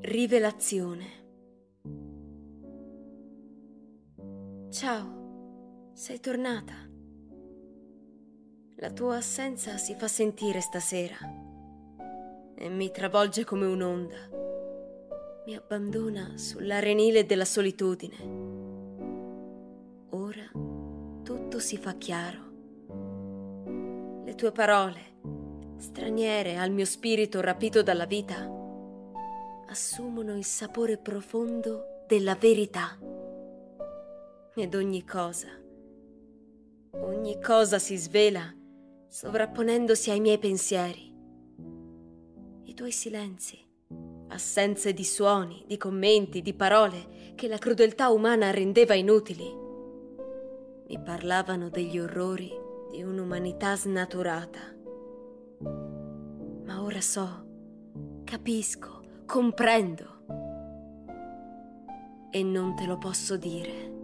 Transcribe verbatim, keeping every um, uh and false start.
Rivelazione. Ciao, sei tornata. La tua assenza si fa sentire stasera e mi travolge come un'onda. Mi abbandona sull'arenile della solitudine. Ora tutto si fa chiaro. Le tue parole, straniere al mio spirito rapito dalla vita, assumono il sapore profondo della verità. Ed ogni cosa, ogni cosa si svela sovrapponendosi ai miei pensieri. I tuoi silenzi, assenze di suoni, di commenti, di parole che la crudeltà umana rendeva inutili, mi parlavano degli orrori di un'umanità snaturata. Ma ora so, capisco, comprendo. E non te lo posso dire.